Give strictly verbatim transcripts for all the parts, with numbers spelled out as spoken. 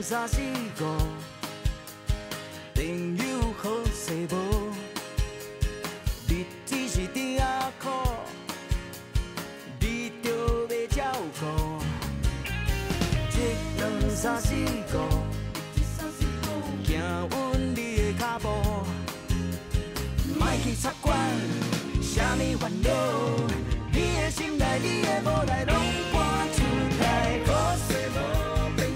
三四五，朋友好势无，日子是甜啊苦，你着要照顾。一两三四五，行稳你的脚步，莫去插管，啥物烦恼，你的心内，你的无奈，拢搬出来，好势无。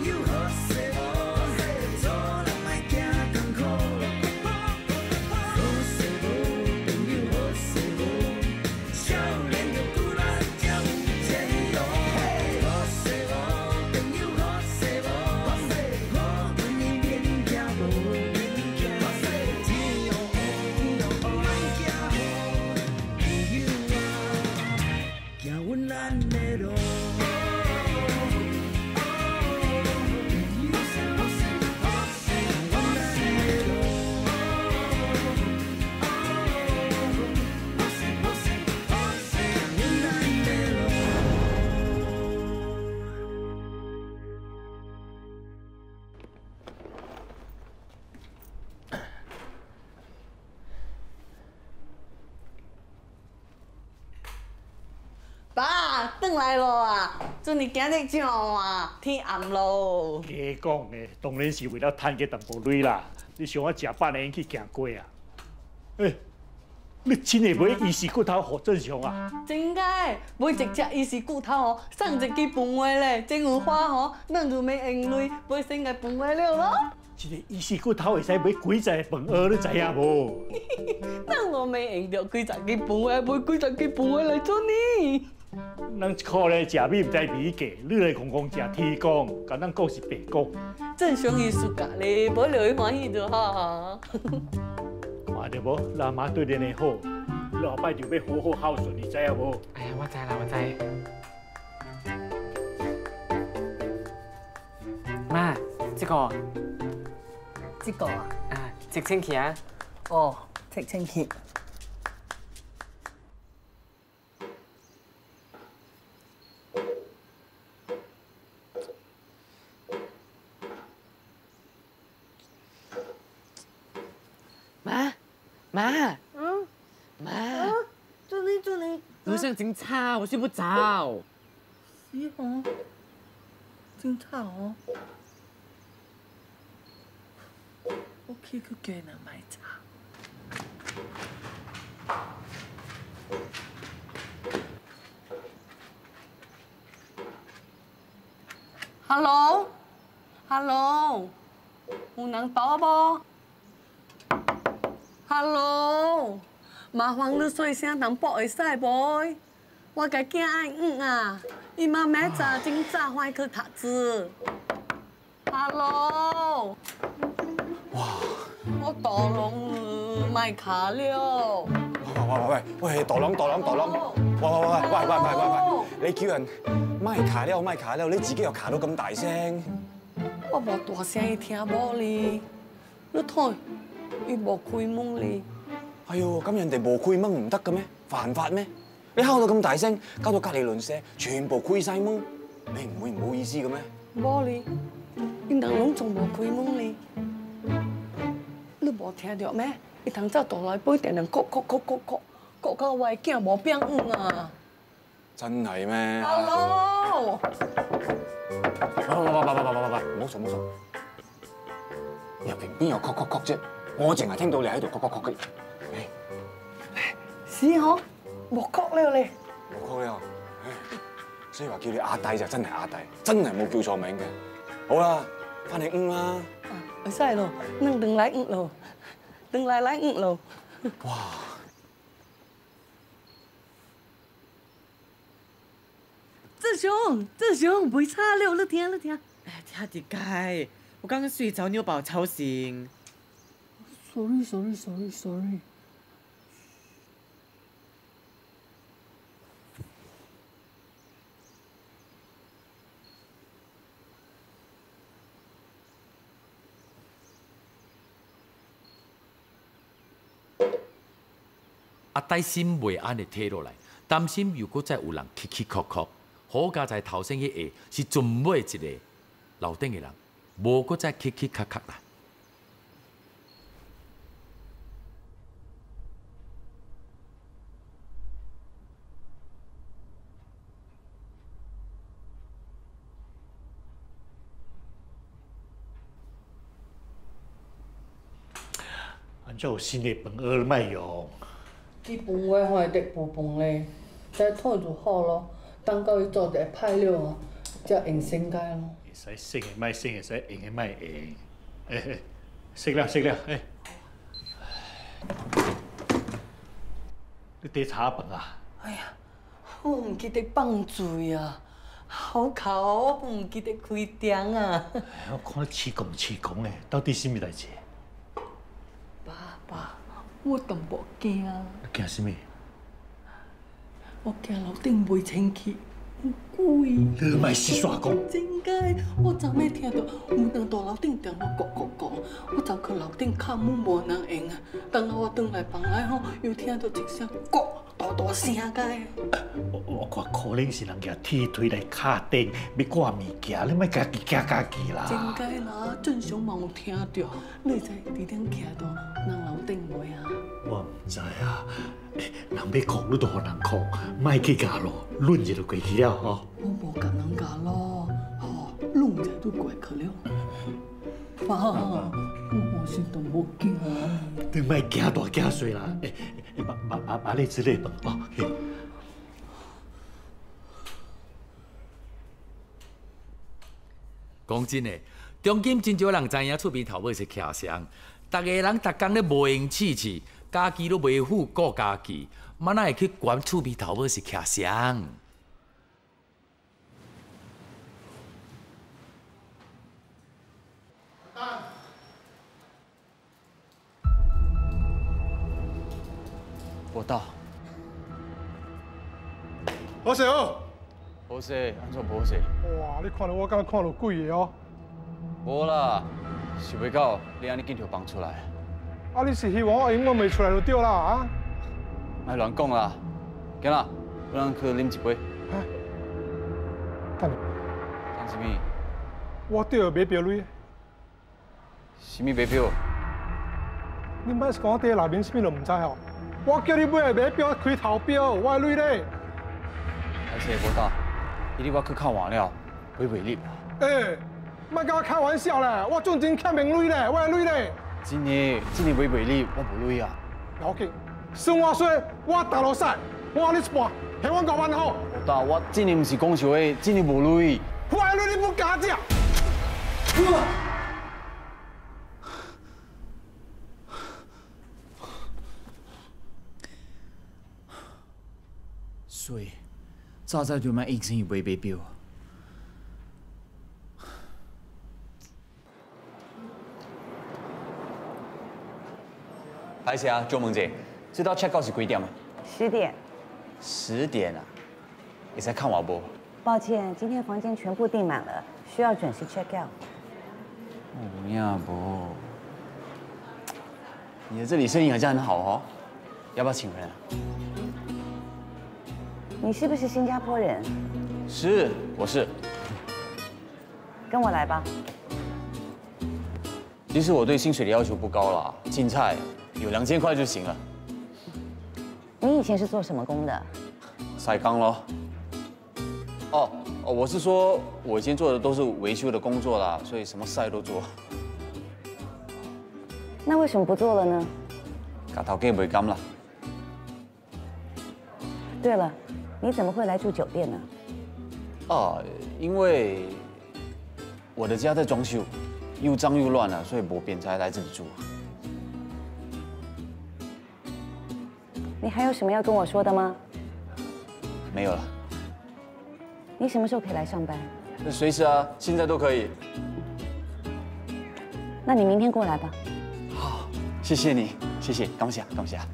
爸，转来咯啊！准你今日怎啊？天暗咯。 假讲的，当然是为了赚个淡薄钱啦。你想我食饱年去行过啊？哎，你真的买伊是骨头好正常啊？ 真个，买一只伊是骨头哦，送一支饭话咧，真有花哦，咱就免用钱，买先个饭话了咯。 一个伊是骨头会使买几只饭盒，你知影无？ 咱我免用着几十支饭话，买几十支饭话来做呢？ 咱一可咧食米唔知米价，你来讲讲食天公，甲咱讲是白讲。 正常艺术家咧，无留伊欢喜就好。 看到无，老妈对恁的好，你后摆就要好好孝顺，你知影无？ 哎呀，我知啦，我知。妈，这个， 这个啊， 啊，直清气啊。 哦，直清气。 妈，妈， 嗯， 妈， 祝你祝你。 我想真差，我睡不着。 是哦，真差哦。我去去叫人买茶。Hello，Hello， 有人到无？ Hello， 麻烦你细声淡薄会使无？我家囝爱饿啊，伊妈明早真早返去读书。Hello， 哇，我大龙卖卡了。 喂喂喂喂，大龍大龍大龍，喂喂喂喂喂喂喂喂，你叫人賣卡了賣卡了，你自己又卡到咁大聲？ 我無大聲，伊聽無哩。你睇。 伊無開門哩！ 哎呦，咁人哋無開門唔得嘅咩？犯法咩？你敲到咁大聲，搞到隔離鄰舍全部開晒門，你唔會唔好意思嘅咩？ 無哩，因人攏仲無開門哩。你無聽到咩？伊通早倒來杯電人咕咕咕咕咕，咕到我嘅囝無變硬啊！ 真係咩 ？Hello！ 喂喂喂喂喂喂喂喂，唔好嘈唔好嘈，入邊邊有咕咕咕啫？ 我淨係聽到你喺度咳咳咳嘅， 是嗬，冇咳了咧， 冇咳了，所以話叫你阿弟就真係阿弟，真係冇叫錯名嘅。好啦，翻嚟嗯啦。 會使咯，咱等來嗯咯，等來來嗯咯。 哇！ 志雄，志雄，袂差了，你聽，你聽。 哎，聽啲解，我剛剛睡着，你又把我吵醒。 Sorry, sorry, sorry, sorry。 阿弟心袂安尼退落來，擔心如果再有人起起哭哭，好佳在頭先迄下是準尾一個樓頂嘅人， 无搁再磕磕磕磕啦。 安怎有新的饭盒卖用？ 基本话吼会得补饭咧，再烫就好咯。等到伊做得歹了哦，才用先解咯。 会使省的卖省，会使用的卖用。哎哎，熟了熟了，哎。你茶茶饭啊？ 哎呀，我唔记得放水啊，好哭啊！我唔记得开灯啊。 我看你气讲气讲的，到底什么代志？ 爸爸，我都无惊。 你惊什么？ 我惊楼顶袂清气，有鬼。 你莫是煞讲。 真解，我昨暝听到有两大楼顶电话咕咕咕，我走去楼顶敲门无人应啊。等到我转来房内吼，又听到一声咕大大声解。 我我看可能是人家铁腿来敲灯，要挂物件，你莫家己惊家己啦。 真解啦，正常嘛有听到，你会知伫顶徛到人楼顶袂啊？ 我唔知啊，人要哭你就互人哭，莫去夹咯，润就就过去了吼。 我无甲人夹咯，吼，弄者都过去了。爸，我我是都无惊。 你莫惊大惊小啦，诶，把把把把你之类饭哦。 讲真诶，中间真少人知影厝边头尾是徛谁，逐个人逐工咧无闲气气，家己都袂负顾家己，嘛哪会去管厝边头尾是徛谁？ 我到。 好势哦。 好势，安怎无好势？ 哇，你看到我敢看到鬼的哦？ 无啦，想袂到你安尼紧就放出来。 啊，你是希望我永远袂出来就对啦啊！ 莫乱讲啦，行啦，我咱去啉一杯。 哎，等干什么？ 我对买票蕊。 什么买票？ 你莫是讲我伫内面什么都唔知吼？我叫你买买票开投票，我的蕊咧。 而且无打，伊哩我去看完了，会袂入。 哎，莫甲我开玩笑咧，我准真欠名蕊咧，我的蕊咧。 真的，真的会袂入，我无蕊啊。 要紧，算我说，我打落赛，我你一半，系我五万好。 无打，我真的唔是讲笑的，真的无蕊。 我的蕊你不加只。 所以，早早就莫应承伊买买票。歹势啊，周萌姐，这道 check out 是几点啊？ 十点。 十点啊？会使看我无？ 抱歉，今天房间全部订满了，需要准时 check out。 有影无？你的这里生意好像很好哦，要不要请人啊？ 你是不是新加坡人？ 是，我是。 跟我来吧。 其实我对薪水的要求不高啦，进菜有两千块就行了。 你以前是做什么工的？ 晒缸咯。哦哦，我是说，我以前做的都是维修的工作啦，所以什么晒都做。 那为什么不做了呢？ 甲头家袂甘啦。 对了，你怎么会来住酒店呢？ 啊，因为我的家在装修，又脏又乱啊，所以我便才来这里住。 你还有什么要跟我说的吗？ 没有了。 你什么时候可以来上班？ 那随时啊，现在都可以。 那你明天过来吧。 好，谢谢你，谢谢，感谢感谢。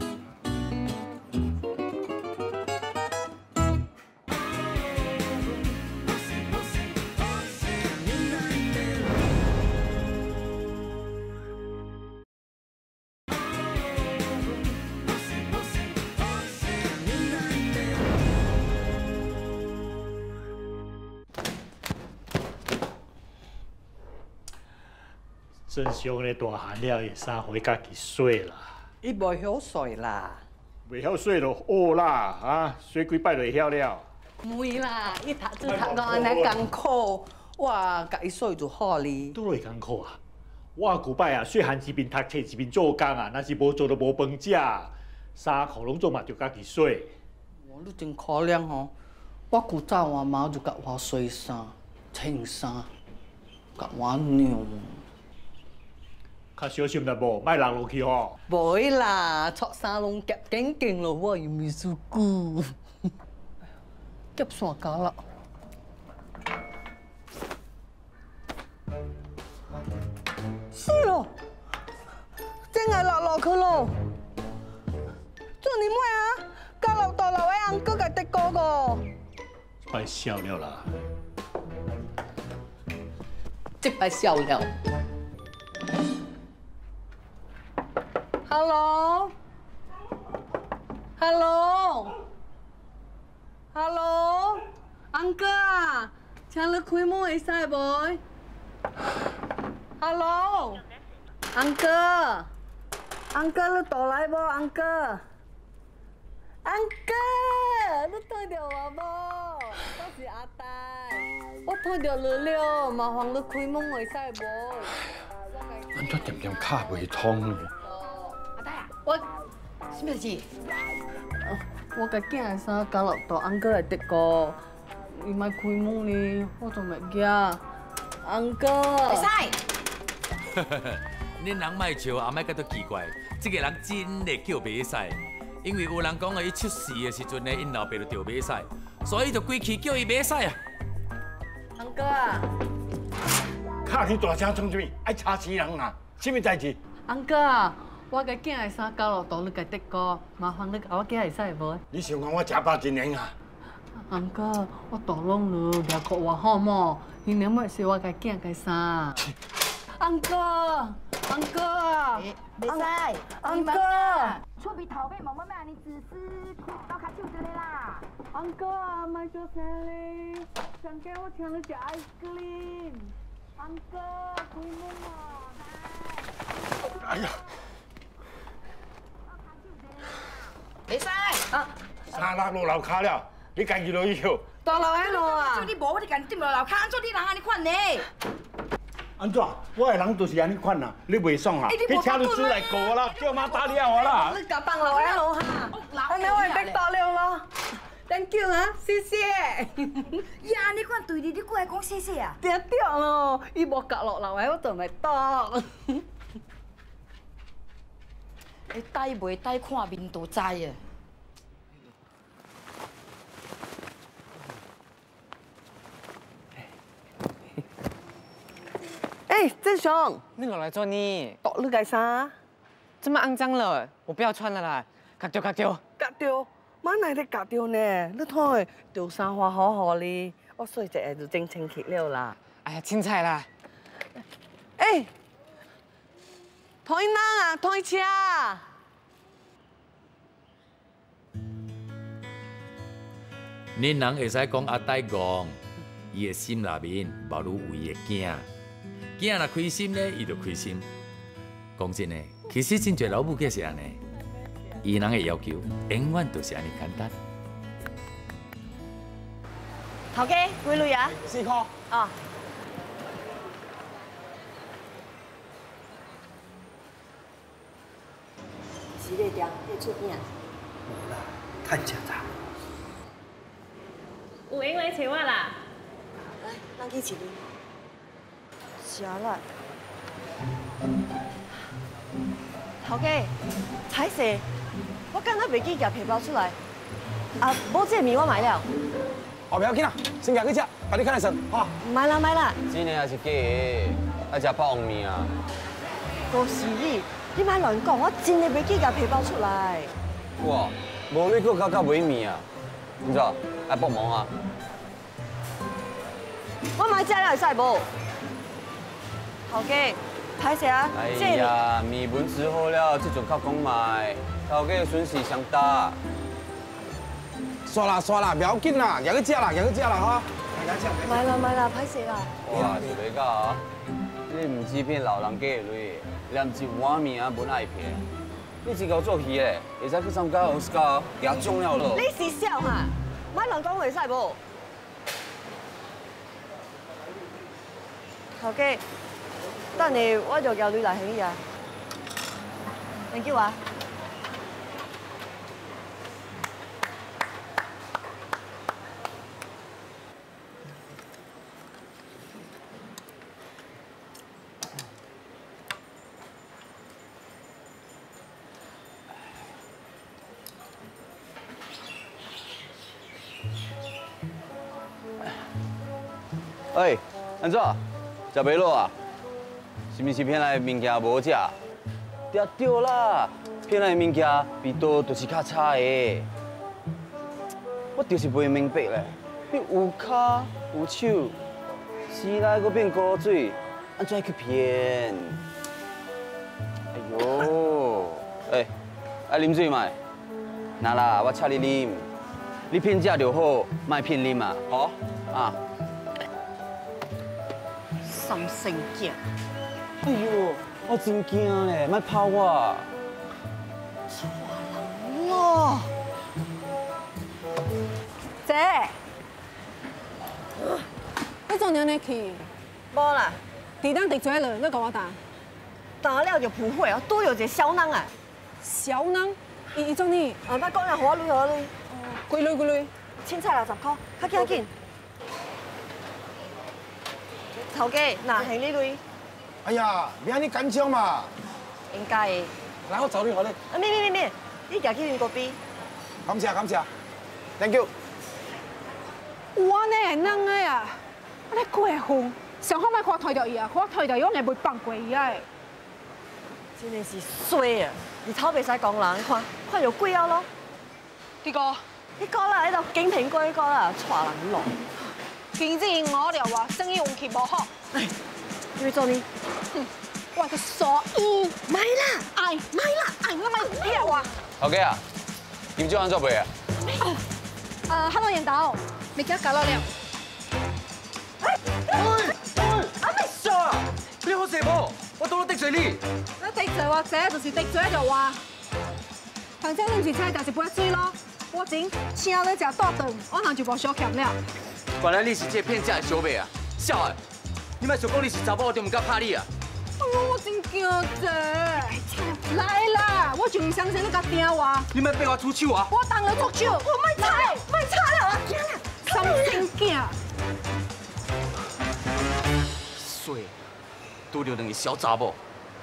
真相咧大汉了，会衫回家己洗啦。 伊无晓睡啦。 袂晓洗就学啦，啊，洗几摆就会晓了。 唔会啦，伊读书读到安尼艰苦，我甲伊洗就好哩。 都会艰苦啊！我古摆啊，细汉一边读册一边做工啊，若是无做就无饭食，衫裤拢做嘛就家己洗。 哇，你真可怜吼！我古早我妈就甲我洗衫、穿衫，甲我娘。 较小心啦无，莫落落去吼。 袂啦，撮衫拢夹紧紧咯，我又未输过。夹线搞了。是咯，真系落落去咯。做你妹啊！家落大楼的翁哥甲得哥个。 快笑了啦！ 即摆笑了。Hello，Hello，Hello， 翁哥啊，请你开门会使无 ？Hello， 翁哥，翁哥你倒来无？翁哥，翁哥，你听到我无？我是阿呆，我听到你了，麻烦你开门会使无？ 安怎点点卡袂通呢？ 阿呆啊， 我。 什么事？ 我甲囝的衫交落到翁哥的得过，伊莫开门呢，我仲袂惊。翁哥， 会使。 恁人莫笑，也莫觉得奇怪，这个人真会叫袂使，因为有人讲啊，伊出事的时阵呢，因老爸就叫袂使，所以就规气叫伊袂使啊。 翁哥啊， 卡你大声创啥物？爱吵死人啊！什么代志？ 翁哥啊。我甲囝的衫交落到你家得过，麻烦你甲我寄会使无？ 你想讲我假扮真人啊？ 翁哥，我大拢了，掠过我好么？你能莫是我甲囝的衫？翁哥，翁哥啊， 袂使， 翁哥， 厝边头尾慢慢慢安尼自私，开刀卡手着啦。 翁哥啊，莫做啥哩？上家我请你食 ice cream。翁哥，开门啊！ 哎呀！ 袂使。 啊， 衫落落楼骹了，你家己落去捡。 大楼喺路啊！ 做你无，我就甲你丢落楼骹，安怎你人安尼款呢？ 安怎？我的人就是安尼款啦，你袂爽啊？去请律师来告我啦，叫妈打你啊我啦！ 你甲放楼喺路哈，安尼我会得到了咯。Thank you 啊，谢谢。 伊安尼款对你，你过来讲谢谢啊？ 对对咯，伊无夹落楼喺我就咪得。 会呆袂呆，看面都知啊。 哎，郑雄， 你哪来做呢？ 夺你嘅衫， 这么肮脏了，我不要穿了啦！夹掉夹掉， 夹掉，乜嚟你夹掉呢？你睇掉衫花好好哩，我洗一下就整清潔了啦。 哎呀，凊彩啦！ 哎，推人啊，推車！ 恁人会使讲阿呆讲，伊的心内面无如有伊的囝，囝若开心呢，伊就开心。讲真诶，其实真侪老母皆是安尼，伊人的要求永远都是安尼简单。 头家，几类啊？ 四块。 哦。是咧店，咧出边啊？ 无啦，趁食茶。 有闲来找我啦。 来，咱去一面。食啦。头家，歹势，我刚才袂记夹皮包出来。啊，无这面我买了。 后袂要紧啦，先夹去食，把你看来算，哈。 买啦买啦。 真的还是假的？爱食爆面啊？ 都是你，你莫乱讲，我真的袂记夹皮包出来。 哇，无你佫搞到尾面啊？你知道？爱帮忙啊？ 我买这了会使无？头家，歹势啊！ 哎呀，面文吃好了，这阵较讲卖，头家损失上大。 刷啦刷啦，不要紧啦，夹去食啦，夹去食啦哈。 买啦买啦，歹势啦。 哇，就袂到啊！ 你唔止骗老人家的泪，连一碗面啊本爱骗。你真够做戏嘞，会使去参加奥斯卡拿奖了咯。 你是笑哈？莫乱讲会使无？头家，等下我就叫你来行李啊。thank you啊。 哎，安怎？食袂落啊？是毋是骗来的物件无食？对对啦，骗来的物件味道就是较差的。我就是袂明白咧，你有脚有手，时来阁变古水，安怎去骗？哎呦，哎，爱啉水嘛？那啦，我请你啉。你骗食就好，莫骗啉嘛，吼啊！ 三生囝， 哎呦，我真惊嘞，莫拍我！ 错人咯，姐， 你做哪里去？ 无啦， 地当地做了，你跟我打。 打了就扑火哦，拄有一个小人啊。 小人？伊伊做呢？ 啊，莫讲了，互我累，互我累。 几累几累？ 凊彩六十块，较紧较紧。 头家，嗱係呢類。 哎呀，别安尼緊張嘛。 應該嘅。 來，我找你，我你。 啊，咩咩咩咩，你行去邊嗰邊？ 感謝感謝 ，thank you。 我呢係啷個呀？我咧過分，上好咪看退掉伊啊，看退掉伊，我係袂放過伊啊。 真係是衰啊！日頭袂使講人，看看就鬼啊咯。 呢個？ 呢個啦，喺度景蘋果呢個啦，錯人落。 經濟我了啊，生意運氣無好。 哎，你做呢？ 哼，我個所以買啦，哎買啦，哎我買票啊。 頭家啊，點做安怎賣啊？ 誒，黑龍人豆，你而家搞到了。 喂喂， 阿咩傻？你好蛇噃，我到咗滴水呢。 你滴水或者就是滴水就話，反正你唔是菜就是不水咯。我整請你食多頓，我人就無小欠了。 原來你是這騙假的小妹啊！小啊，你咪想講你是查某，我就唔敢拍你啊！ 哎呦，我真驚啫！來啦，我就唔相信你個電話。 你咪逼我出手啊！ 我當你出手，我咪踩，咪踩了啊！心生驚。 衰，拄着兩個小查某。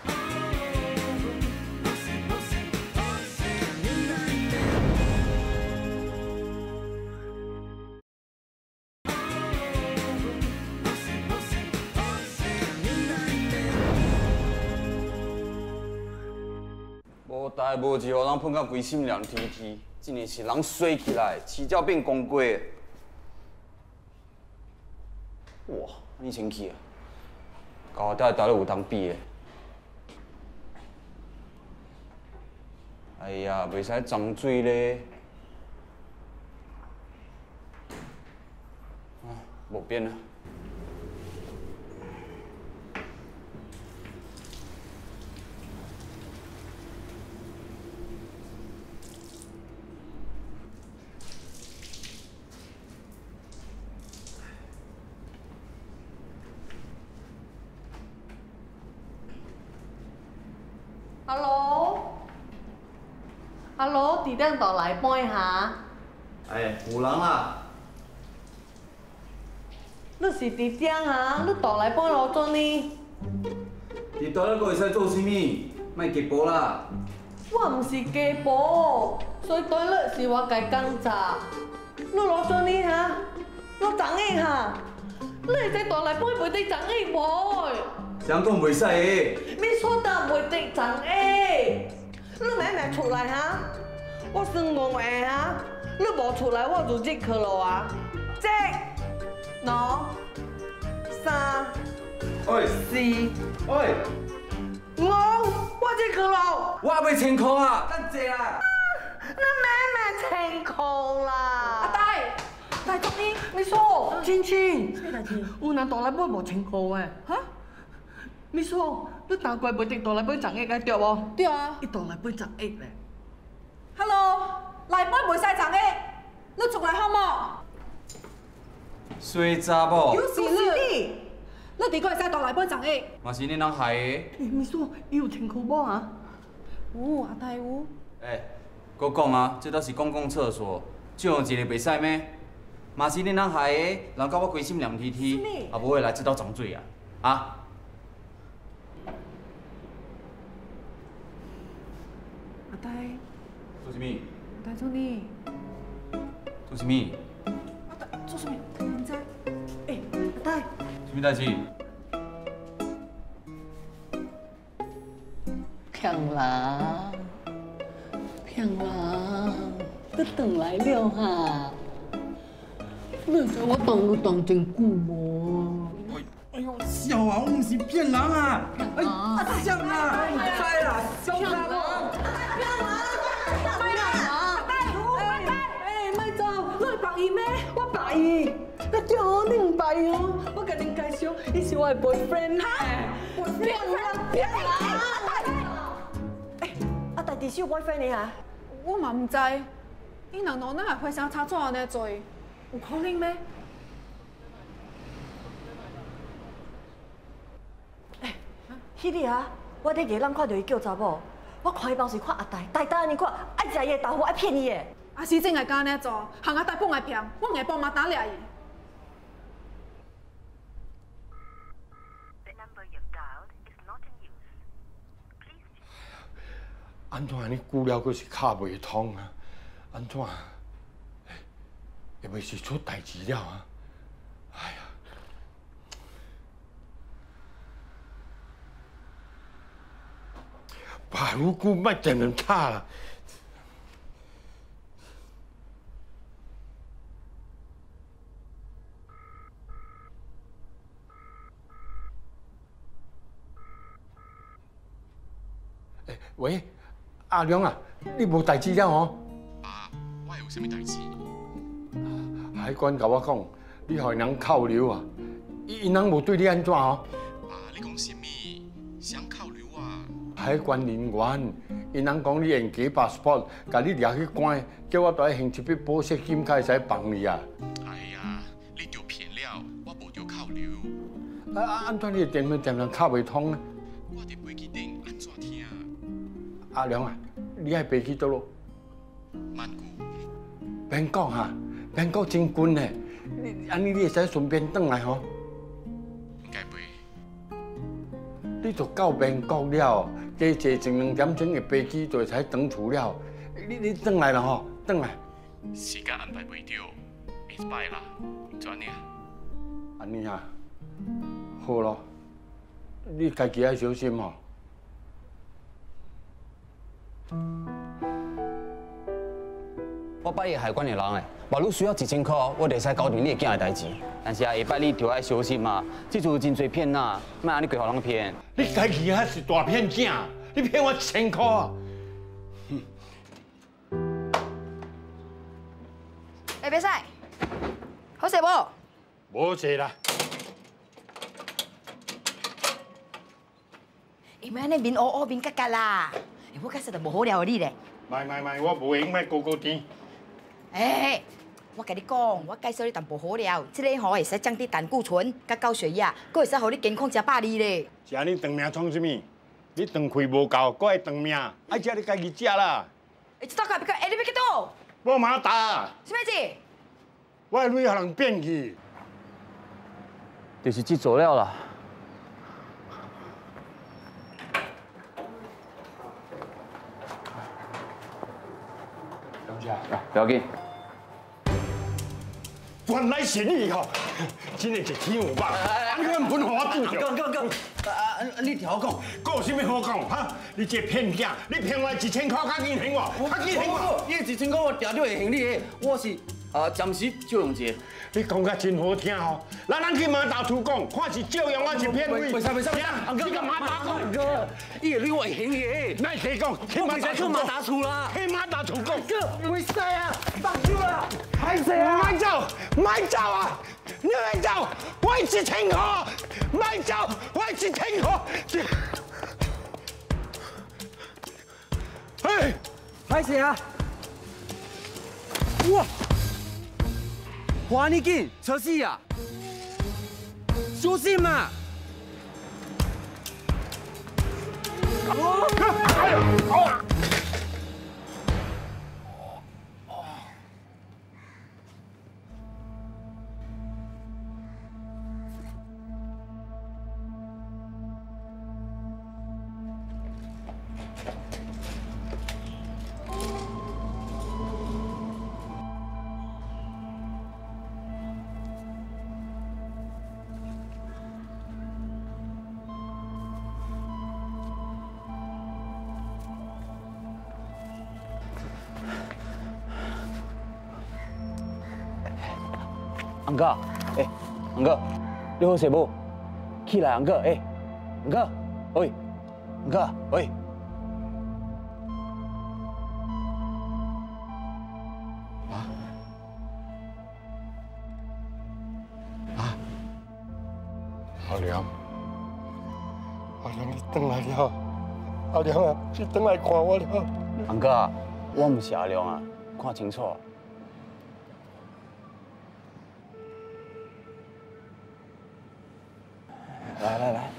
无代无志，互人碰到规心凉天天，真的是人衰起来，迟早变公鸡。哇，你生气啊？搞我带带了有当比的。哎呀，袂使脏水咧。啊，无变啊。 Hello，Hello， 地頂度嚟幫下。 哎，有人啦。 你是地頂啊？你度嚟幫我做呢？ 你到底會使做啥物？莫急步啦。 我唔是家婆，所以對咧是我家工作。你攞做呢嚇？攞長嘢嚇？你係在度嚟幫佢哋長嘢喎？ 想講袂使的。 你說的袂得長誒，你慢慢出來哈！我算講誒哈，你無出來我就入去咯啊！一、兩、三、四、 喂， 五，我入去咯。 我未清空啊，等一下啦。 你慢慢清空啦。阿大，大叔你，你說，青青，有人到來買無清空誒？哈？ 秘书，你大概袂得倒来买十亿个对无？ 对啊。 伊倒来买十亿咧。 Hello， 来买袂使十亿，你出来好无？ 衰查某， 又是你，你伫个会使倒来买十亿？ 嘛是恁人害的。 秘书，伊有穿裤无啊？ 有，阿大有。 哎，我讲啊，这都是公共厕所，这样一个袂使咩？嘛是恁人害的，人甲我关心凉天天，也无会来这道撞水啊！啊？ 阿大。 做什么？ 阿大做你。 做什么？ 阿大做什么？唔知。 哎，阿大。 什么代志？ 骗人，骗人，你回来了哈？你知我等你等真久无？ 哎呦，笑啊！我唔是骗人啊！哎，阿笑啊！唔知啦，笑啥无？ 骗人！ 白伊咩？我白伊，你对我你唔白伊哦。我甲恁介绍，伊是我的 boyfriend。哈 ？boyfriend 啦，骗人！ 哎，阿大弟是有 boyfriend 的啊？ 我嘛唔知，伊两老哪会互相插嘴安尼做？有可能咩？ 哎，迄日啊，我伫夜冷看到伊叫查某，我看伊当时看阿大，大大安尼看，爱食伊的豆腐，爱骗伊的。 阿是真会干安尼做，行阿大帮来骗，我硬帮嘛打掠伊。 安怎安尼久了，阁是卡袂通啊？安怎？会袂是出代志了啊？哎呀！爸，我久莫电人卡啦。 喂，阿良啊，你无代志了哦？ 爸，我有啥物代志？ 海关甲我讲，你互人扣留啊，因人无对你安怎哦？ 爸，你讲啥物？想扣留啊？ 海关人员，因人讲你用假 passport， 甲你掠去关，叫我带行一笔保释金，才会使放你啊。 哎呀，你着骗了，我无着扣留。 啊啊，安怎你电话电话卡袂通呢？ 我伫飞机顶安怎听？ 阿良啊，你爱飞去倒落？ 曼谷。 曼谷哈，曼谷真近呢。你安尼你会使顺便转来吼？ 唔该飞。 你就到曼谷了，加坐一两点钟的飞机就会使转厝了。你你转来了吼，转来。 时间安排袂着，下摆啦，怎呢？ 安尼啊，好咯，你家己要小心哦。 我拜伊海关的人诶，话你需要一千块，我就使搞定你的囝的代志。但是啊，下摆你着爱小心嘛，这阵真侪骗呐，莫安尼过互人骗。 你家己还是大骗子，你骗我一千块啊！ 哎，别使，好势无？ 无势啦。 伊莫安尼面乌乌面角角啦，哎，我确实就无好料你咧。 卖卖卖，我无用卖高高甜。 哎，我甲你讲，我介绍你淡薄好料，这个吼会使降低胆固醇、甲高血压，佫会使互你健康食百二咧。 食你长命创什么？你肠气无够，佫爱长命，爱食你家己食啦。 哎，这道卡别个，哎，你要去倒？ 我马打。 什么事？ 我的女互人变去。 就是这做了啦。 不要紧。 原来是你吼，真的是天有吧？你根本互我拄着。 哥哥哥，啊，你听我讲， 讲有啥物好讲哈？你这骗子，你骗我一千块，较紧还我，较紧还我。 你一千块我定着会还你的，我是啊，暂时借用者。 你讲甲真好听吼，来咱去马大厨讲，看是借用还是骗位。 袂使袂使， 你甲马大讲哥，伊个你外行嘢。 那谁讲？去马大厨马大厨啦。 去马大厨讲。 哥，袂使啊，放手啦。 歹势啊！卖走，卖走啊！你卖走，我是天河，卖走，我是天河。嘿， 歹势啊！哇！还你紧，出事啊！小心啊！哦！安哥，哎，安哥，你好势无？起来，安哥，哎，安哥，喂，安哥，喂。 啊？啊？阿良，阿良，你回来了？阿良啊，你回来看我了？ 安哥，我唔是阿良啊，看清楚。 来来来，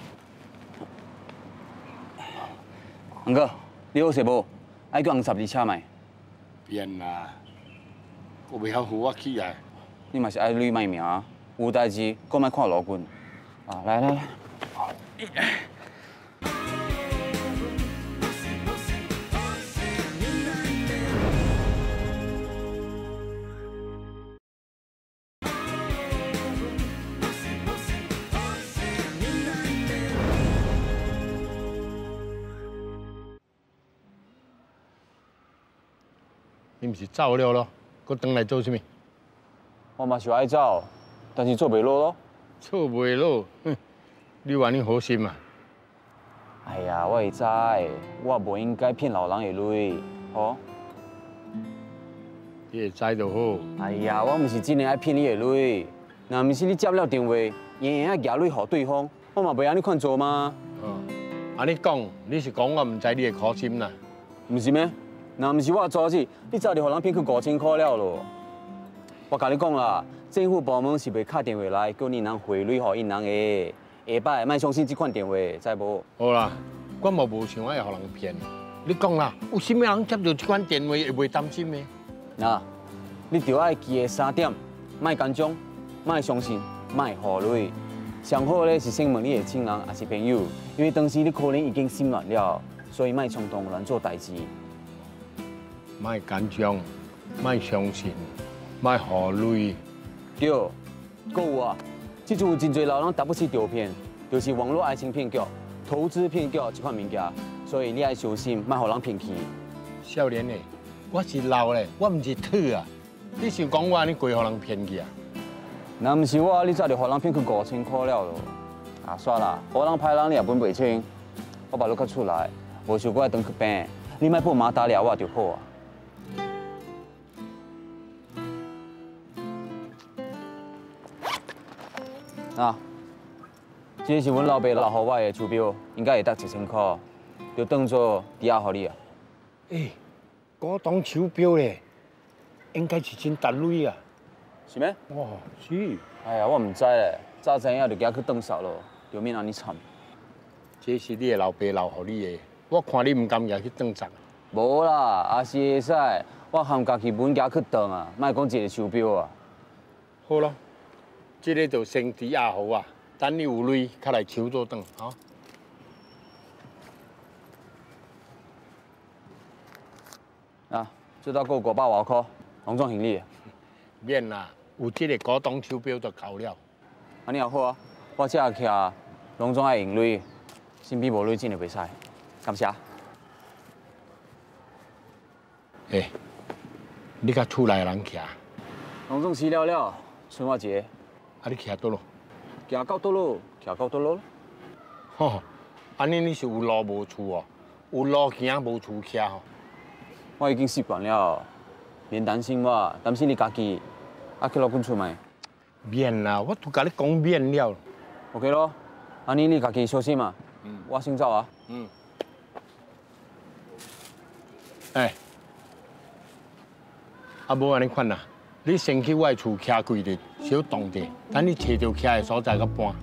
安哥，你好势无？爱叫红十字车麦。 变啦，我袂晓扶我起来。 你嘛是爱捋卖命，有代志搁莫看路棍。啊，来来来。 你唔是走了咯？佮回来做啥物？ 我嘛是爱走，但是做袂落咯。 做袂落，哼！你话你好心啊？ 哎呀，我会知，我无应该骗老人的钱，吼。 你会知就好。 哎呀，我唔是真的爱骗你的钱，若唔是你接了电话，硬硬啊夹钱给对方，我嘛袂安尼款做吗？ 哦，安尼讲，你是讲我唔知你的苦心啦？ 唔是咩？ 若唔是我阻止，你早就互人骗去五千块了咯。我甲你讲啦，政府部门是袂敲电话来叫你人汇率互因人的，下摆莫相信这款电话，知无？ 好啦，我嘛无想要互人骗。你讲啦，有啥物人接到这款电话会袂担心的？ 那，你着爱记个三点：莫紧张，莫相信，莫互类。上好咧是先问你的亲人还是朋友，因为当时你可能已经心乱了，所以莫冲动乱做代志。 莫紧张，莫相信，莫互类。 对，搁有啊，这阵有真侪老人打不起钓骗，就是网络爱情骗局、投资骗局这款物件，所以你爱小心，莫互人骗去。 少年诶，我是老咧，我唔是土啊。你想讲我安尼过互人骗去啊？ 若唔是我，你早就互人骗去五千块了咯。啊，算啦，好人歹人你也分袂清，我把你较出来，无想过爱转去病，你莫报马打了我就好啊。 啊，这是阮老爸留互我的手表，应该会值一千块，就当做抵押互你啊。 诶，古董手表咧，应该是真值钱啊。 是咩？ 哇，是。 哎呀，我唔知咧，早知影就寄去当扫咯，就免安尼惨。 这是你的老爸留互你的，我看你唔甘寄去当砸。 无啦，也是会使，我含家己本寄去当啊，莫讲一个手表啊。 好咯。 这个就先抵押好啊，等你有钱，才来收做转，哈。 啊，这搭够五百外块，隆重行李。 免啦，有这个古董手表就够了。 安尼也好啊，我这徛隆重爱用钱，身边无钱真就袂使。感谢。 诶，你甲厝内人徛？ 隆重期了了，春华节。 啊，你徛倒咯？ 行到倒咯，徛到倒咯。 吼，安尼你是有路无厝哦，有路行无厝徛吼。 我已经习惯了，免担心我，担心你家己。啊，去老公厝买。 免啦，我都甲你讲免了。 OK 咯，安尼你家己小心啊。嗯。我先走啊。 嗯。哎，啊无安尼款啦，你先去我的厝徛几日，小动者，等你找到徛的所在甲搬。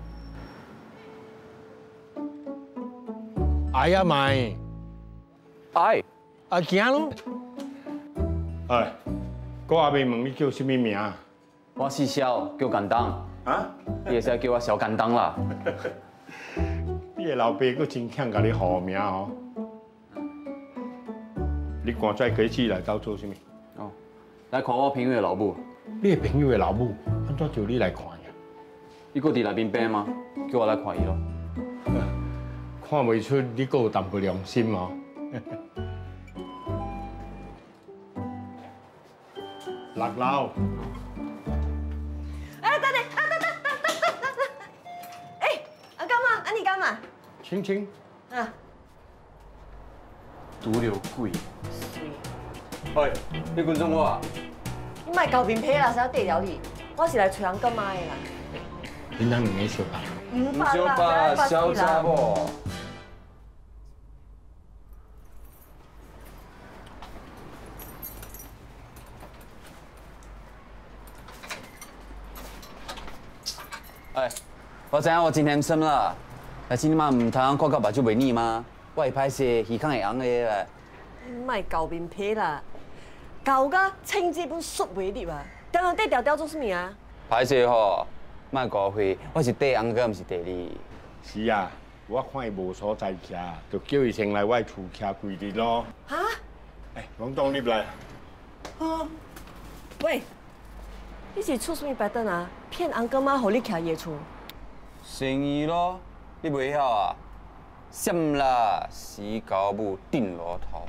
哎呀妈！ 哎， 啊行咯。哎，我还未问你叫什么名？ 我是小，叫干当。啊？你会使叫我小干当啦。 你的老爸佫真欠甲你好名哦。你赶在过去来到做什么？ 哦，来看我朋友的老母。 你的朋友的老母，安怎叫你来看呀？ 伊搁伫内面病吗？叫我来看伊咯。 看袂出你佫有淡薄良心哦。六楼。 哎，等等，啊等等等等等等等，哎，啊干嘛？啊你干嘛？ 青青。 啊。 毒瘤鬼。喂，你跟踪我啊？ 你莫交面皮啦，使得了你。我是来找人干嘛的啦？ 恁两个相吧？ 唔相吧，小查某。哎，我知影我真handsome深啦，但是你妈唔通看到目睭袂腻吗？我会歹势，耳孔会红的咧。 莫交面皮啦，交甲青这本书袂入啊！常常缀调调做什么啊？ 歹势吼，莫误会，我是第红哥，唔是第二。 是啊，我看伊无所在徛，就叫伊先来我厝徛几日咯。 哈？ 哎，王东入来。 啊？喂，你是出什么白灯啊？骗红哥妈，互你徛伊厝？ 生意咯，你袂晓啊？闪啦，死狗母顶路头。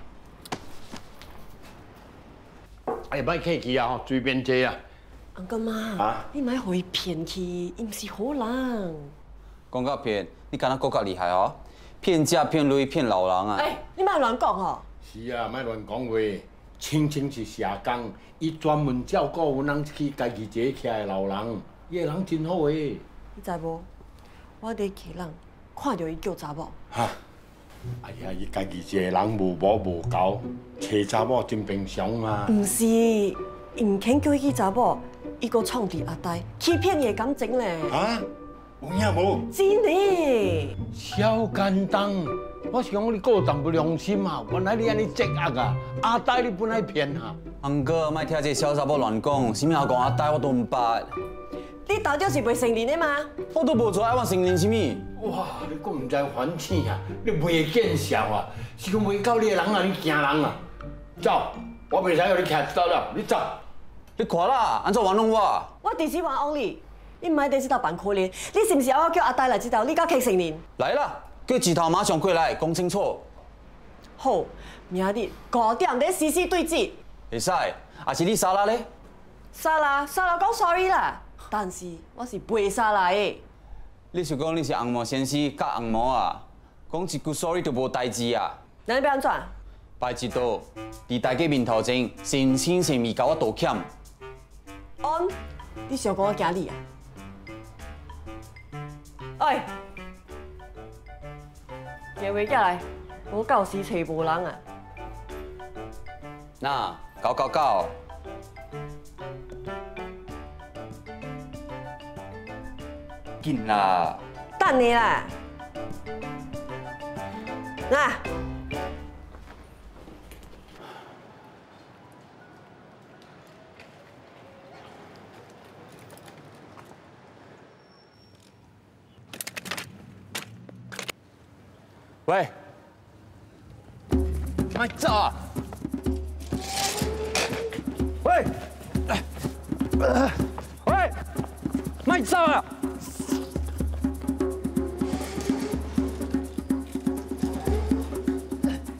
哎，莫客气啊，吼，随便坐啊。 红哥妈，啊，你莫互伊骗去，伊毋是好人。 讲到骗，你敢若更较厉害哦！骗食骗累骗老人啊！ 哎，你莫乱讲吼。 是啊，莫乱讲话。青青是社工，伊专门照顾阮人去家己坐徛的老人，伊个人真好诶。 你知无？我伫客人看到伊叫查某。 哈！哎呀，伊家己一个人无某无狗，找查某真平常啊。 毋是，伊毋肯叫伊去查某，伊阁创伫阿呆，欺骗伊的感情咧。 啊？有影无？ 真诶。 小简单，我是讲你够淡薄良心啊！原来你安尼作恶啊！阿呆你本来骗啊！ 红哥，莫听这小查某乱讲，啥物阿讲阿呆我都唔捌。 你到底是未成年的吗？ 我都无做爱我成年什么？ 哇！你阁唔知反省啊！你未见笑啊！是讲袂到你的人啊，你惊人啊！走，我袂使让你徛走了，你走。 你看啦，安怎玩弄我？ 我第时玩往你，你唔喺第时头扮可怜，你是唔是要我叫阿呆来知道你甲客成年？ 来啦，叫指头马上过来讲清楚。 好，明日五点在 C C 对峙。 会使，还是你沙拉咧？ 沙拉，沙拉讲 sorry 啦。但是我是袂杀来的。 你是讲你是红毛先生甲红毛啊？讲一句 sorry 就无代志啊？ 那你要安怎？ 拜一道，伫大家面头前，诚心诚意甲我道歉。 安，你想讲我惊你啊？哎，电话下来，我到时找无人啊。 那搞搞搞。紧啦！ 等你啦！那。 喂，快走啊！喂，喂，快走啊！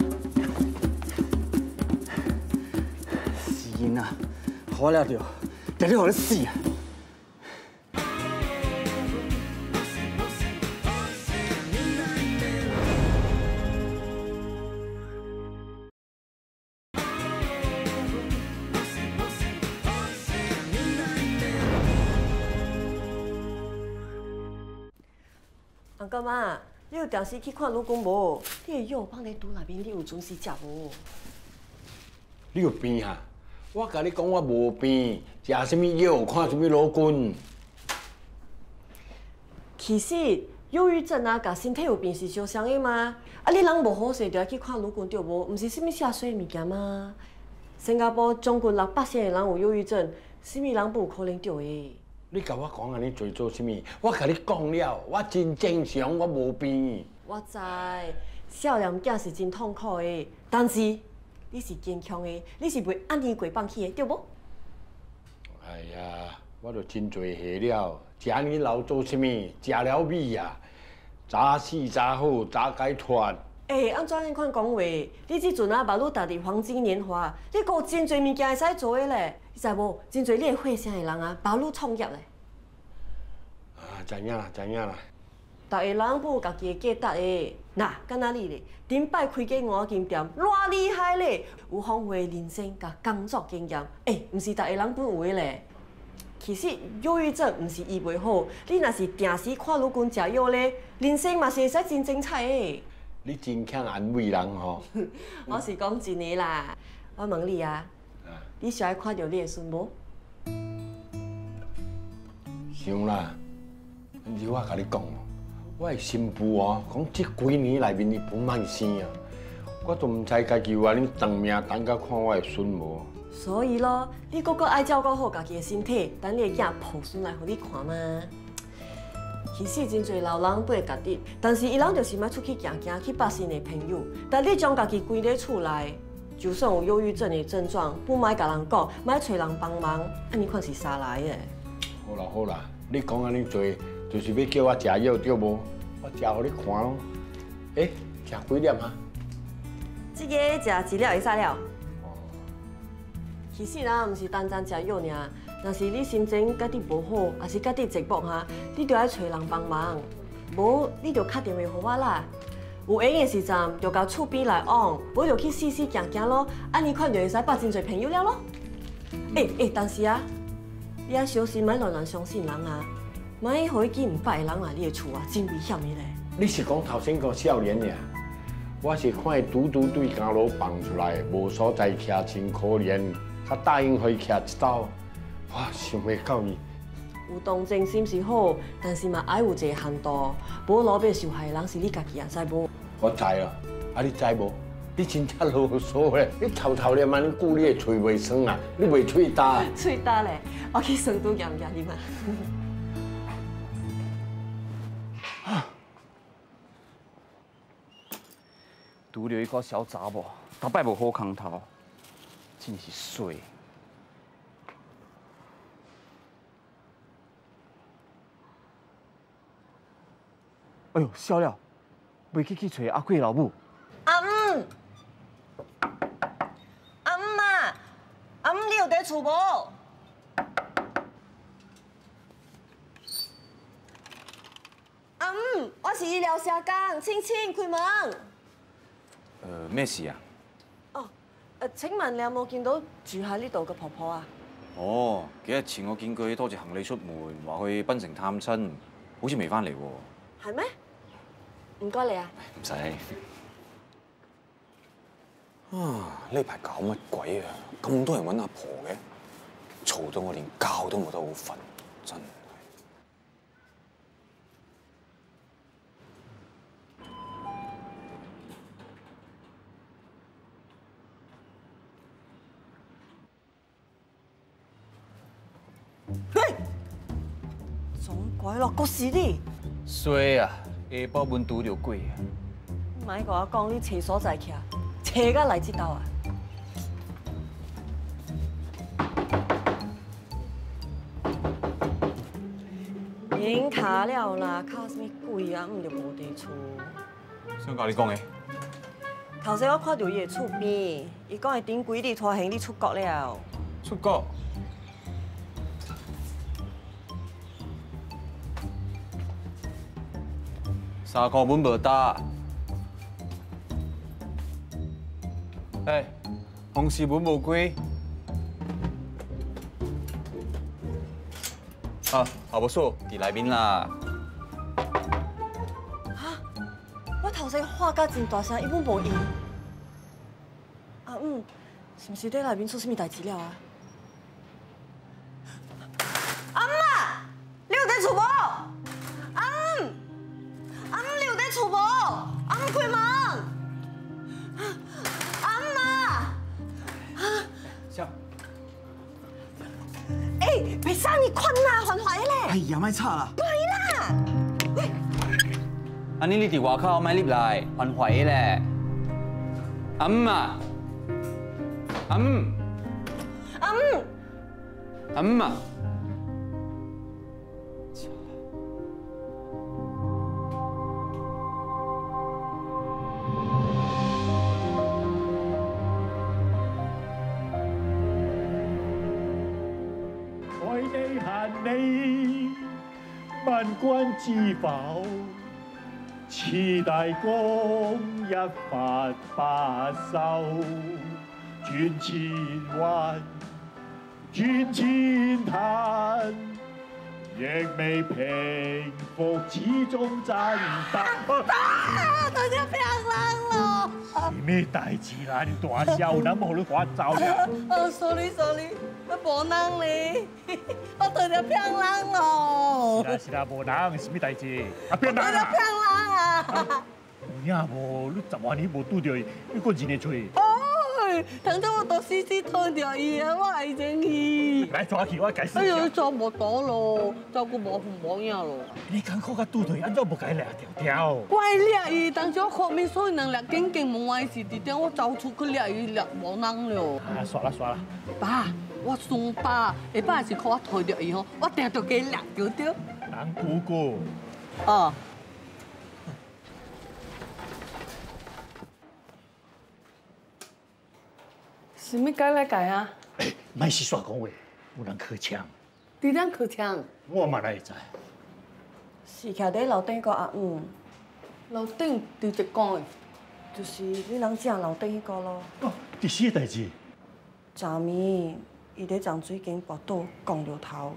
是因啊，好了着， 定你互你死啊！ 阿哥妈，你有定时去看老公无？你的药放在肚内面，你有准时食无？ 你有病哈？我甲你讲，我无病，食什么药，看什么老公。 其实忧郁症啊，甲身体有病是相像的嘛。啊，你人无好势，就要去看老公对无？毋是啥物下水物件吗？新加坡将近六百成的人有忧郁症，啥物人不有可能着的？ 你甲我讲安尼做做什么？我甲你讲了，我真正常，我无病。 我知，少年囝是真痛苦的，但是你是坚强的，你是袂安尼过放弃的，对无？ 哎呀，我都真侪下了，食你老做什么？食了米啊，早死早好，早解脱。 诶、欸，安怎恁款讲话？你即阵啊，马路踏入黄金年华，你有真侪物件会使做的咧。 你知无？真侪你会火声的人啊，包你创业咧。 啊，知影啦，知影啦。 逐个人都有家己的价值的。嗱，敢若你咧，顶摆开间五金店，偌厉害咧，有丰富的人生甲工作经验。诶、欸，毋是逐个人都有的咧。其实忧郁症毋是医袂好，你若是定时看老公食药咧，人生嘛是会使真精彩的。 你真强安慰人吼。 我是讲真的啦，我问你啊。 你是爱看到你的孙无？ 想啦，但是我甲你讲哦，我的新妇哦，讲这几年内面伊不慢生啊，我都唔知家己有安尼长命等甲看我的孙无。 所以咯，你个个爱照顾好家己的身体，等你的囝抱孙来互你看嘛。其实真侪老人都会家己，但是伊人就是莫出去行行，去识新的朋友。但你将家己关在厝内。 就算有忧郁症的症状，不买甲人讲，买找人帮忙，安尼款是啥来的？ 好啦好啦，你讲安尼做，就是要叫我食药对无？我食互你看咯。诶，食几粒啊？ 这个食一粒会使了。其实啊，毋是单单食药尔，若是你心情家己无好，还是家己寂寞哈，你就要找人帮忙。无，你就打电话互我啦。 有闲的时阵，就到厝边来往，无就去试试行行咯。安尼款就会使交真侪朋友了咯。诶、欸、诶、欸，但是啊，你啊小心，莫乱乱相信人啊，莫互迄几唔捌的人来你的厝啊，真危险的咧。 你是讲头先个少年呀？我是看伊拄拄对家路放出来，无所在徛，真可怜，他答应互伊徛一道，我想袂到伊。 有同情心是好，但是嘛爱有一个限度，无老被受害的人是你家己啊，知无？ 我知啦，啊你知无？你真正啰嗦咧！你偷偷咧安尼久，你的嘴袂酸啊？你袂喙焦？ 喙焦咧，我去酸都咸咸你嘛。 拄着一个小查某，逐摆无好康头，真是衰。 哎呦，笑了，袂去去找阿贵老母。 阿姆，阿姆啊，阿姆你有在厝无？阿姆，我是医疗社工，青青开门。 呃，咩事啊？ 哦，呃，請問你有冇見到住喺呢度嘅婆婆啊？ 哦，幾日前我見佢拖住行李出門，話去檳城探親，好似未翻嚟喎。 係咩？唔該你啊。 唔使。 啊！呢排搞乜鬼啊？咁多人揾阿婆嘅，嘈到我連覺都冇得好瞓，真係。 嘿，撞鬼咯，個是你。 衰啊！下晡本拄着鬼啊！ 咪甲我講，你廁所在徛，車甲來這兜啊！免卡了啦，靠什麼鬼啊？毋就無地厝。 想甲你講嘅。 頭先我看到伊個厝邊，伊講會頂幾日拖行李出國了。 出國？ 三公分无大。哎，红事本无归。啊，后无数伫内面啦。 哈，我头先喊甲真大声，伊本无应。阿姆，是毋是伫内面出什么代志了啊？阿姆啊，你有伫厝无？阿姆，阿姆你有伫厝无？阿姆开门。阿姆啊！ 笑。 哎，别生你困啦，还怀咧！ 哎呀，莫吵啦！ 快啦！喂， 安尼你伫外口莫入来，还怀咧。阿姆啊！阿姆， 阿姆， 阿姆啊！ 愛你恨你，萬關知否？此大功一發不收。轉千彎，轉千灘，亦未平復，始終真得。 啊！到只病人咯！ 是咩大事啦？你大笑，諗好你發走啦！ 哦 ，sorry sorry，我無能你，我到只病人咯。 是啦是啦，無人是咩大事？啊，病人到只啊！ 病人啊！ 有影無？你十萬年無拄着伊，你講真嚟吹。 哎，當初我到死死拖着伊啊，我愛情伊。 來抓去，我解釋。 哎呦，抓無到咯，照顧無無影咯。 你艱苦甲拄着伊，安怎無解掠條條？ 我掠伊，當時我看面所以人掠緊緊門外是佇點，我走出去掠伊掠無人了。 啊，刷啦刷啦。 爸，我算爸，下擺是靠我拖着伊吼，我定着加掠着着。 人姑姑。 哦。是咪改来改啊？ 莫是煞講話，有人開槍。 你啷開槍？ 我嘛哪會知？ 是徛伫樓頂個阿姆， 樓頂直一講的， 就是你人正樓頂迄個咯。 哦，第四個代志。 昨暝伊伫漳水間跋倒講着頭。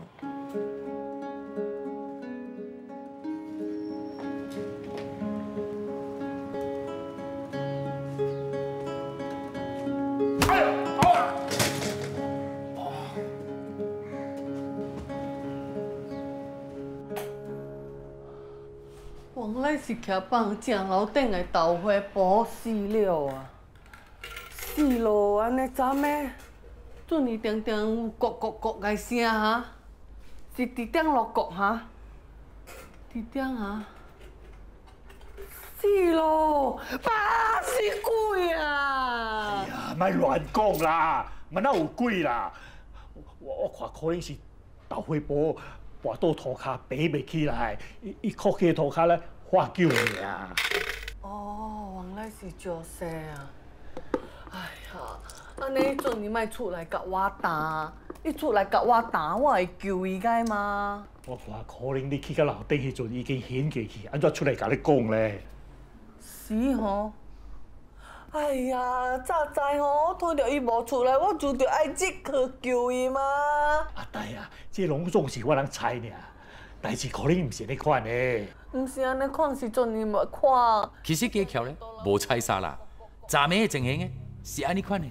原来是徛放正楼顶的豆花煲死了啊！死咯，安尼怎的？准伊定定有咕咕咕个声哈？是伫顶落咕哈？伫顶哈？死咯！爸死鬼啊！ 哎呀，莫亂講啦，嘛哪有鬼啦？我我看可能是豆花煲跋倒塗骹爬袂起來，伊伊靠起塗骹咧發叫爾啊！ 哦，原來是石西啊！哎呀，安尼迄陣你莫出來甲我打，你出來甲我打，我會救伊個嗎？ 我看可能你去到樓頂迄陣已經顯過去，安怎出來甲你講咧？ 是吼。哎呀，早知吼，我睇到伊無出來，我就着愛即去救伊嘛。 阿呆啊，這攏總是我人猜爾，代志可能毋是你款的。 毋是安尼看時陣你莫看。 其實技巧咧無猜啥啦，昨暝的情形嘅是安尼款的。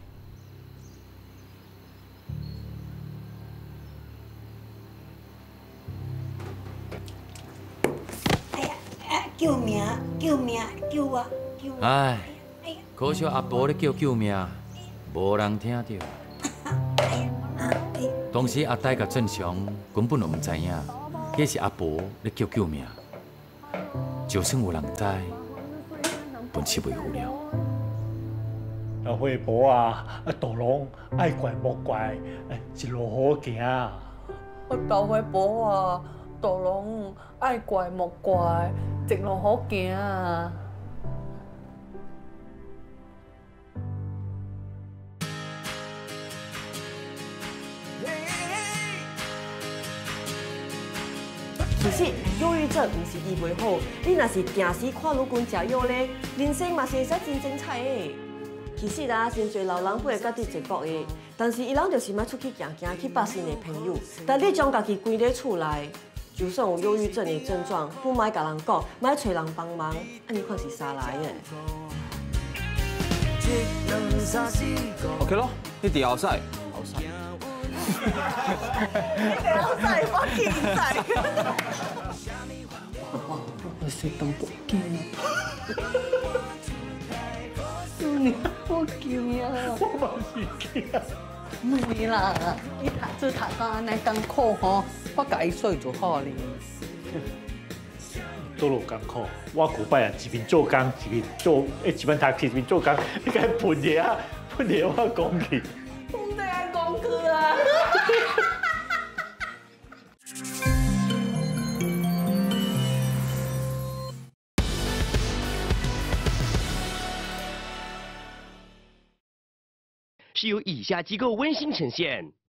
哎呀，救命！救命！救我！救我！ 唉。可惜阿婆咧叫救命，无人听到。当时阿呆甲正常根本就唔知影，迄是阿婆咧叫救命。就算有人知，本是袂赴了。 豆花婆啊，啊道路愛怪莫怪，一路好行。 我豆花婆啊，道路愛怪莫怪，一路好行啊。 实忧郁症唔是医袂好，你若是定时看女君食药咧，人生嘛是会使真精彩的。其实啊，真侪老人会家己直觉的，但是伊人就是莫出去行行去巴新的朋友，但你将家己关在厝内，就算有忧郁症的症状，不莫甲人讲，莫找人帮忙，安尼看是啥来的？ OK 咯，你伫后赛，后赛。 你后赛，我竞赛。我是当不见。你我惊啊！ 我嘛是惊。 唔是啦，你读书读到安尼艰苦吼，我甲伊说就好哩。 做路艰苦，我古摆啊，一边做工，一边做，诶，一边读书，一边做工，你该喷嘢啊，喷嘢我讲去。 唔得啊，讲去啊！ 是由以下机构温馨呈现。